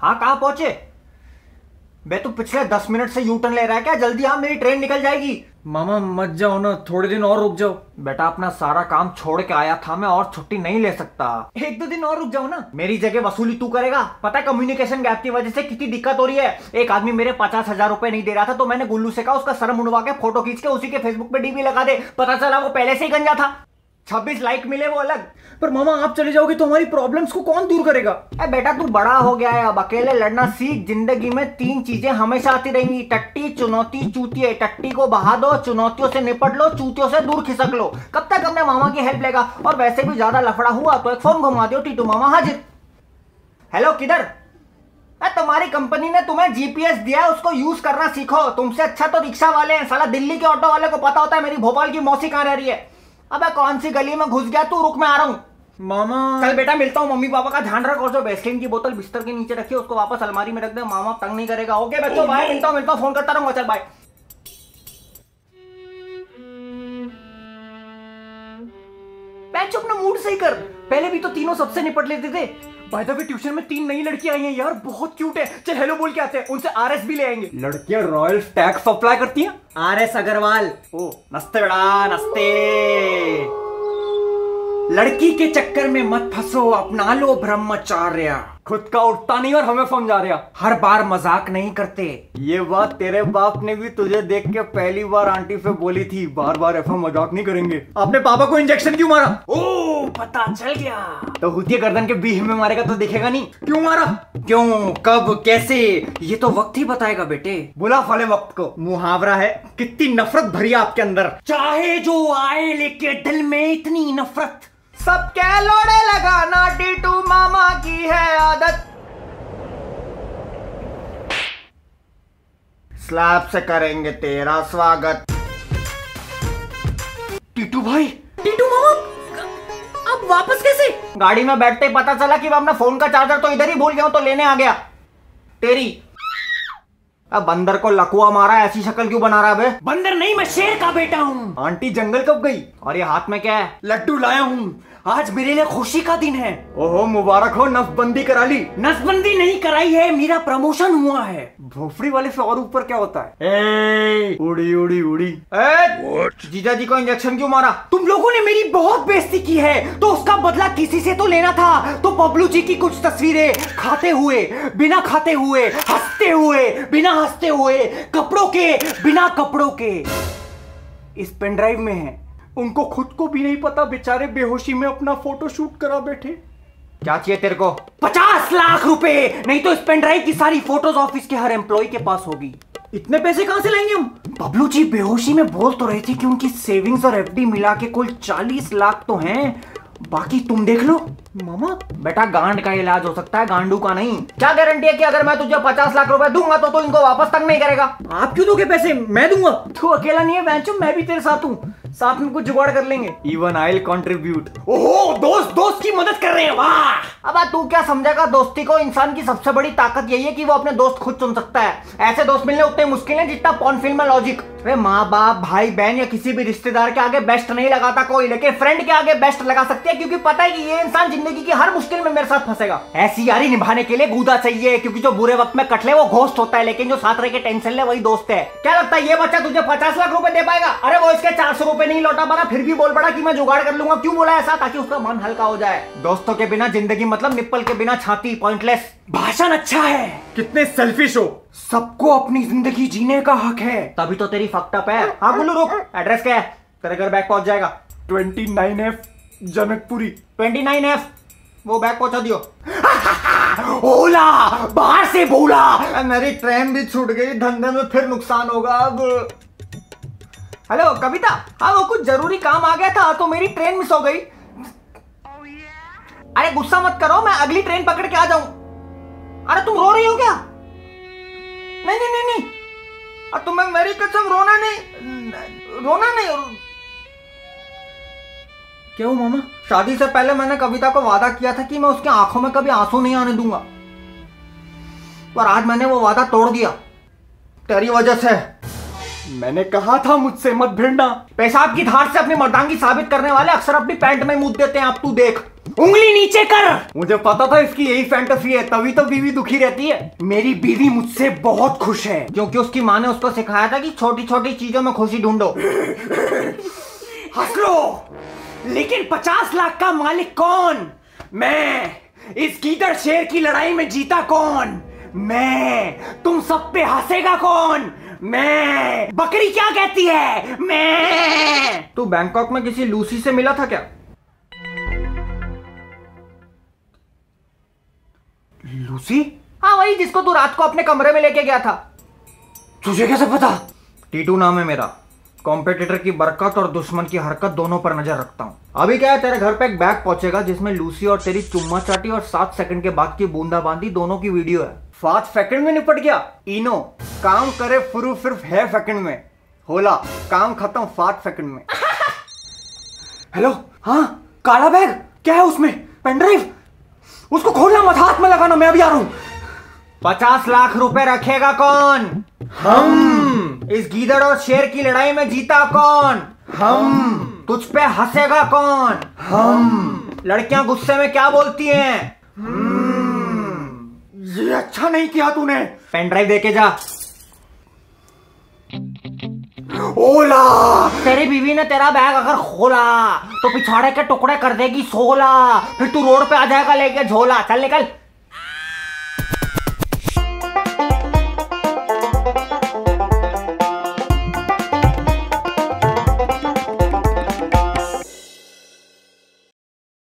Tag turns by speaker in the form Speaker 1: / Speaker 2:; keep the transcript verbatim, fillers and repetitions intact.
Speaker 1: हाँ कहाँ पहुंचे? बे तू पिछले दस मिनट से यू टर्न ले रहा है क्या? जल्दी आ, मेरी ट्रेन निकल जाएगी।
Speaker 2: मामा मत जाओ ना, थोड़े दिन और रुक जाओ।
Speaker 1: बेटा अपना सारा काम छोड़ के आया था मैं, और छुट्टी नहीं ले सकता।
Speaker 2: एक दो दिन और रुक जाओ ना।
Speaker 1: मेरी जगह वसूली तू करेगा? पता है कम्युनिकेशन गैप की वजह से कितनी दिक्कत हो रही है। एक आदमी मेरे पचास हजार रुपए नहीं दे रहा था, तो मैंने गुल्लू से कहा उसका सर मुंडवा के फोटो खींच के उसी के फेसबुक पे डीपी लगा दे। पता चला वो पहले से ही गंजा था। छब्बीस लाइक मिले वो अलग।
Speaker 2: पर मामा आप चले जाओगे तो हमारी प्रॉब्लम्स को कौन दूर करेगा?
Speaker 1: अरे बेटा तू बड़ा हो गया है, अब अकेले लड़ना सीख। जिंदगी में तीन चीजें हमेशा आती रहेंगी, टट्टी, चुनौती, चूतिए। टट्टी को बहा दो, चुनौतियों से निपट लो, चूतियों से दूर खिसक लो। कब तक अपने मामा की हेल्प लेगा? और वैसे भी ज्यादा लफड़ा हुआ तो एक फोन घुमा दो, टीटू मामा हाजिर। हेलो किधर? तुम्हारी कंपनी ने तुम्हें जीपीएस दिया है, उसको यूज करना सीखो। तुमसे अच्छा तो रिक्शा वाले हैं। साला दिल्ली के ऑटो वाले को पता होता है मेरी भोपाल की मौसी कहाँ रह रही है। अबे कौन सी गली में घुस गया तू? रुक मैं आ रहा हूँ।
Speaker 2: मामा
Speaker 1: चल बेटा मिलता हूँ। मम्मी पापा का ध्यान रख, और जो वेस्लिन की बोतल बिस्तर के नीचे रखी है उसको वापस अलमारी में रख दे। मामा तंग नहीं करेगा। ओके बच्चों बाय, मिलता हूँ मिलता हूँ, फोन करता रहूंगा। चल बाय।
Speaker 2: पैच अपना मूड सही कर। पहले भी तो तीनों सबसे निपट लेते थे। बाय द वे ट्यूशन में तीन नई लड़कियां आई हैं यार, बहुत क्यूट है। चल हेलो बोल के आते हैं, उनसे आरएस भी ले आएंगे।
Speaker 1: लड़कियां रॉयल टैक्स अप्लाई करती हैं?
Speaker 2: आरएस अग्रवाल।
Speaker 1: ओ नस्ते बेटा नस्ते।
Speaker 2: लड़की के चक्कर में मत फंसो, अपना लो ब्रह्मचार्य।
Speaker 1: खुद का उठता नहीं और हमें समझा रहा।
Speaker 2: हर बार मजाक नहीं करते।
Speaker 1: ये बात तेरे बाप ने भी तुझे देख के पहली बार आंटी से बोली थी। बार बार ऐसा मजाक नहीं करेंगे।
Speaker 2: आपने पापा को इंजेक्शन क्यों मारा?
Speaker 1: ओ पता चल गया। तो हुतिया गर्दन के बीच में मारेगा तो दिखेगा नहीं।
Speaker 2: क्यों मारा?
Speaker 1: क्यों, कब, कैसे, ये तो वक्त ही बताएगा बेटे। बुला फले वक्त को। मुहावरा है। कितनी नफरत भरी आपके अंदर।
Speaker 2: चाहे जो आए लेके दिल में इतनी नफरत।
Speaker 1: सबके लोड़े लगाना टीटू मामा की है आदत। स्लैब से करेंगे तेरा स्वागत।
Speaker 2: टीटू भाई, टीटू मामा अब वापस कैसे?
Speaker 1: गाड़ी में बैठते ही पता चला कि मैं अपना फोन का चार्जर तो इधर ही भूल गया हूं, तो लेने आ गया। तेरी अब बंदर को लकुआ मारा, ऐसी शक्ल क्यों बना रहा है बे?
Speaker 2: बंदर नहीं, मैं शेर का बेटा हूँ।
Speaker 1: आंटी जंगल कब गई? और ये हाथ में क्या है?
Speaker 2: लड्डू लाया हूँ, आज मेरे लिए खुशी का दिन है।
Speaker 1: ओहो मुबारक हो, नसबंदी करा ली।
Speaker 2: नसबंदी नहीं कराई है, मेरा प्रमोशन हुआ है।
Speaker 1: भोपड़ी वाले से और ऊपर क्या होता है? ए, उड़ी उड़ी उड़ी। ए, जीजा जी को इंजेक्शन क्यों मारा?
Speaker 2: तुम लोगों ने मेरी बहुत बेइज्जती की है, तो उसका बदला किसी से तो लेना था। तो बबलू जी की कुछ तस्वीरें खाते हुए, बिना खाते हुए, हंसते हुए, बिना हंसते हुए, कपड़ों के, बिना कपड़ों के इस पेनड्राइव में है।
Speaker 1: उनको खुद को भी नहीं पता, बेचारे बेहोशी में अपना फोटो शूट करा बैठे। क्या चाहिए तेरे को?
Speaker 2: पचास लाख रुपए, नहीं तो इस पेनड्राइव की सारी फोटोज ऑफिस के हर एम्प्लॉय के पास होगी।
Speaker 1: इतने पैसे कहां से लाएंगे हम?
Speaker 2: बबलू जी बेहोशी में बोल तो रहे थे कि उनकी सेविंग्स और एफडी मिला के कुल चालीस लाख तो हैं, बाकी तुम देख लो।
Speaker 1: मामा बेटा गांड का इलाज हो सकता है, गांडू का नहीं। क्या गारंटी है कि अगर मैं तुझे पचास लाख रुपए दूंगा तो तू इनको वापस तक नहीं करेगा?
Speaker 2: आप क्यों दोगे पैसे? मैं दूंगा।
Speaker 1: तू अकेला नहीं है बेंचो, मैं भी तेरे साथ हूँ, साथ में कुछ जुगाड़ कर लेंगे। Even I will contribute.
Speaker 2: ओहो, दोस्त दोस्त की मदद कर रहे हैं, वाह।
Speaker 1: अब तू क्या समझेगा दोस्ती को? इंसान की सबसे बड़ी ताकत यही है कि वो अपने दोस्त खुद चुन सकता है। ऐसे दोस्त मिलने उतने मुश्किल है जितना पॉर्न फिल्म में लॉजिक। अरे माँ बाप, भाई बहन या किसी भी रिश्तेदार के आगे बेस्ट नहीं लगाता कोई, लेकिन फ्रेंड के आगे बेस्ट लगा सकती है, क्योंकि पता है कि ये इंसान जिंदगी की हर मुश्किल में मेरे साथ फंसेगा। ऐसी यारी निभाने के लिए गूदा चाहिए, क्योंकि जो बुरे वक्त में कटले वो घोस्ट होता है, लेकिन जो साथ रह के टेंशन ले वही दोस्त है। क्या लगता है ये बच्चा तुझे पचास लाख रुपए दे पाएगा? अरे वो इसके चार सौ रुपए नहीं लौटा पाना, फिर भी बोल पड़ा कि मैं जुगाड़ कर लूंगा। क्यों बोला ऐसा? ताकि उसका मन हल्का हो जाए। दोस्तों के बिना जिंदगी मतलब निप्पल के बिना छाती, पॉइंटलेस।
Speaker 2: भाषण अच्छा है।
Speaker 1: कितने सेल्फिश हो।
Speaker 2: सबको अपनी जिंदगी जीने का हक है।
Speaker 1: तभी तो तेरी फक्ड अप है। हाँ गुल्लू रुक, एड्रेस क्या है? तेरे घर बैग पहुंच जाएगा।
Speaker 2: Twenty nine F Janakpuri.
Speaker 1: Twenty nine F वो बैग पहुंचा दियो।
Speaker 2: ओला बाहर से बोला।
Speaker 1: मेरी ट्रेन भी छूट गई, धंधे में फिर नुकसान होगा अब। हेलो कविता, हाँ वो कुछ जरूरी काम आ गया था तो मेरी ट्रेन मिस हो गई। अरे गुस्सा मत करो, मैं अगली ट्रेन पकड़ के आ जाऊं। अरे तुम रो रही हो क्या? नहीं नहीं नहीं नहीं, अब तुम्हें मेरी कसम रोना नहीं, रोना नहीं।
Speaker 2: क्या हुआ मामा?
Speaker 1: शादी से पहले मैंने कविता को वादा किया था कि मैं उसकी आंखों में कभी आंसू नहीं आने दूंगा, पर आज मैंने वो वादा तोड़ दिया तेरी वजह से।
Speaker 2: मैंने कहा था मुझसे मत भिड़ना।
Speaker 1: पेशाब की धार से अपनी मर्दांगी साबित करने वाले अक्सर अपनी पैंट में मुंह देते हैं। अब तू देख,
Speaker 2: उंगली नीचे कर।
Speaker 1: मुझे पता था इसकी यही फैंटेसी है, तभी तो बीवी दुखी रहती है।
Speaker 2: मेरी बीवी मुझसे बहुत खुश है
Speaker 1: क्योंकि उसकी माँ ने उसको सिखाया था कि छोटी छोटी चीजों में खुशी ढूंढो।
Speaker 2: हंस लो, लेकिन पचास लाख का मालिक कौन? मैं। इस गीदड़ शेर की लड़ाई में जीता कौन? मैं। तुम सब पे हंसेगा कौन? मैं। बकरी क्या कहती है? मैं।
Speaker 1: तू बैंकॉक में किसी लूसी से मिला था क्या?
Speaker 2: लूसी?
Speaker 1: हाँ वही, जिसको तू रात को अपने कमरे में लेके गया था।
Speaker 2: तुझे कैसे पता?
Speaker 1: टीटू नाम है मेरा। कॉम्पिटिटर की बरकत और दुश्मन की हरकत दोनों पर नजर रखता हूँ। अभी क्या है, तेरे घर पे एक बैग पहुंचेगा जिसमें लूसी और तेरी चुम्मा चाटी और सात सेकंड के बाद की बूंदाबांदी दोनों की वीडियो है। सात सेकंड में निपट गया। इनो काम करे फुरू सिर्फ है सेकंड में, होला काम खत्म सात सेकंड में।
Speaker 2: हेलो, हाँ काला बैग, क्या है उसमें? पेनड्राइव? उसको खोलना मत, हाथ में लगाना, मैं अभी आ रहा हूं।
Speaker 1: पचास लाख रुपए रखेगा कौन? हम। इस गीदड़ और शेर की लड़ाई में जीता कौन? हम। तुझ पे हंसेगा कौन? हम। लड़कियां गुस्से में क्या बोलती हैं?
Speaker 2: ये अच्छा नहीं किया तूने।
Speaker 1: पेन ड्राइव देके जा।
Speaker 2: ओला,
Speaker 1: तेरी बीवी ने तेरा बैग अगर खोला तो पिछाड़े के टुकड़े कर देगी सोला, फिर तू रोड पे आ जाएगा लेके झोला। चल निकल।